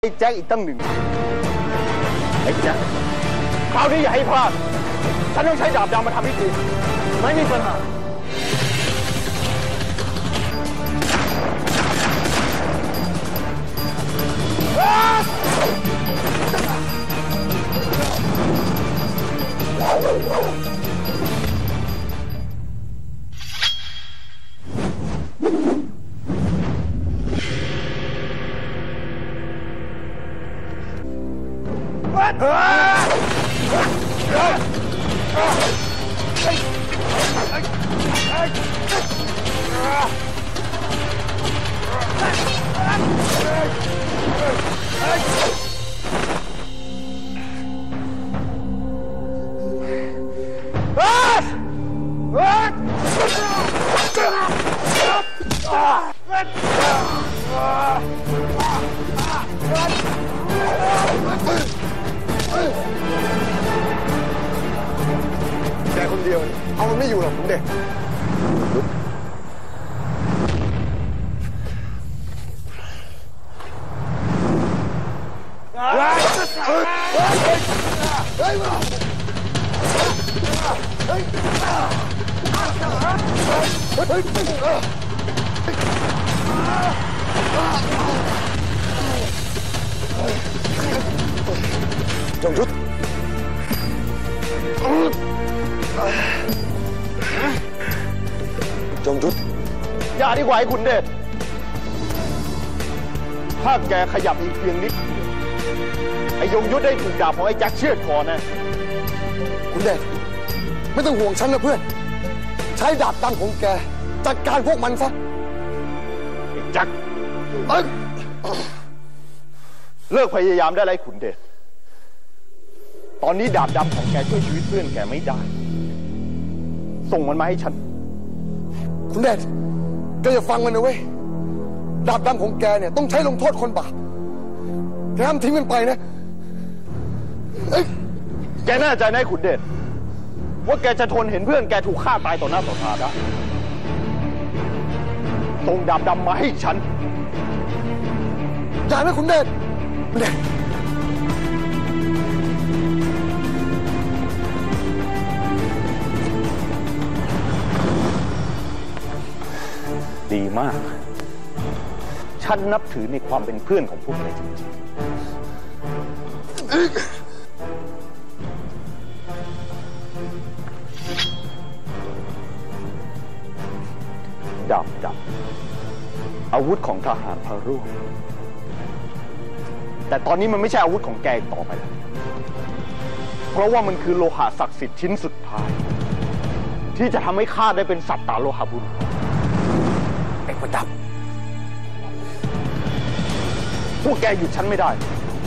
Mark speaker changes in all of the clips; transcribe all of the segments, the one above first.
Speaker 1: อ้แจ็คอีกตั้งหนึ่งไอ้แจ็คคราวนี้อย่าให้พลาดฉันต้องใช้ดาบดำมาทำพิธีไม่มีปัญหาแกคนเดียวเอามันไม่อยู่หรอกผมเด็กจงยุทธจงยุทธอย่าดีกว่าไอ้ขุนเดชถ้าแกขยับอีกเพียงนิดไอ้ยงยุทธได้ถูกดาบของไอ้แจ็คเชือดคอแน่ขุนเดชไม่ต้องห่วงฉันนะเพื่อนใช้ดาบดำของแกจัดการพวกมันซะไอ้แจ็คเลิกพยายามได้ไรขุนเดชตอนนี้ดาบดำของแกช่วยชีวิตเพื่อนแกไม่ได้ส่งมันมาให้ฉันคุณเดชแกอย่าฟังมันนะเว้ยดาบดำของแกเนี่ยต้องใช้ลงโทษคนบาปแกห้ามทิ้งมันไปนะแกแน่ใจนะขุนเดชว่าแกจะทนเห็นเพื่อนแกถูกฆ่าตายต่อหน้าต่อตาได้ส่งดาบดำมาให้ฉันอย่านะคุณเดชคุณเดชดีมากฉันนับถือในความเป็นเพื่อนของพวกแกจริงๆดาบดำอาวุธของทหารพระร่วงแต่ตอนนี้มันไม่ใช่อาวุธของแกต่อไปแล้วเพราะว่ามันคือโลหะศักดิ์สิทธิ์ชิ้นสุดท้ายที่จะทำให้ข้าได้เป็นสัตตาโลหะบุรุษไอ้ประดับพวกแกหยุดฉันไม่ได้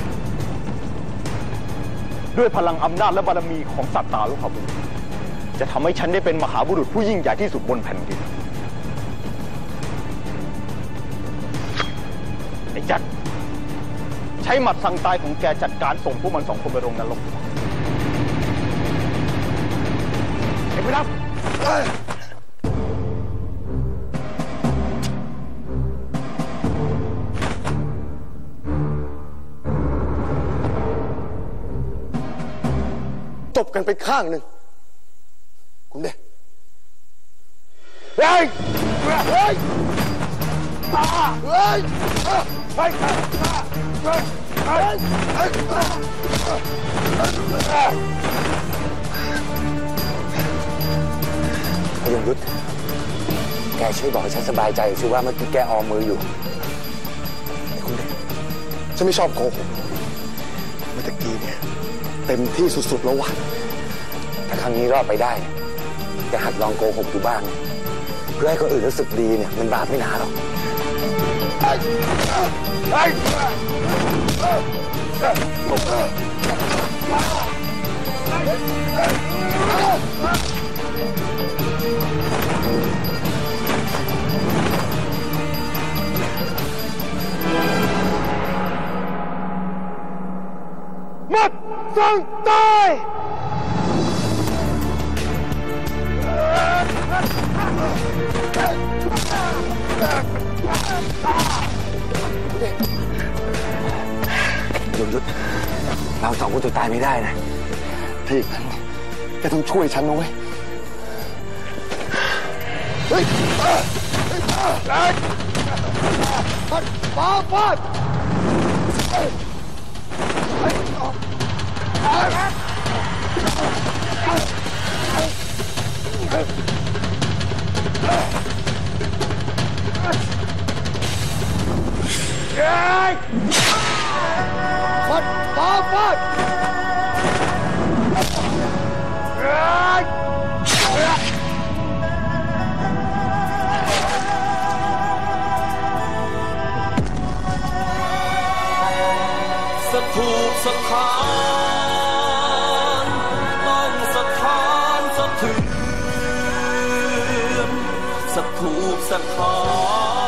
Speaker 1: ด้วยพลังอำนาจและบารมีของสัตตาโลหะบุรุษจะทำให้ฉันได้เป็นมหาบุรุษผู้ยิ่งใหญ่ที่สุดบนแผ่นดินไอ้แจ็คใช้หมัดสั่งตายของแกจัดการส่งพวกมันสองคนไปลงนรกไอ้ประดับจบกันไปข้างหนึ่งคุณเดชเฮ้ยเฮ้ยเฮ้ยไปกันเฮ้ยพยงยุทธแกช่วยบอกให้ฉันสบายใจสิว่าเมื่อกี้แกออมมืออยู่คุณเดชฉันไม่ชอบโกหกเมื่อกี้เนี่ยเต็มที่สุดๆแล้ววะถ้าครั้งนี้รอดไปได้จะหัดลองโกหกดูบ้างเพื่อให้คนอื่นรู้สึกดีเนี่ยมันบาปไม่หนาหรอกหมดสั่งตายยงยุทธเราสองคนจะตายไม่ได้นะถ้าอย่างนั้นแกต้องช่วยฉันนะเว้ยเฮ้ยฟาด
Speaker 2: สถูปสถานต้องสถานสะเทือนสถูปสถาน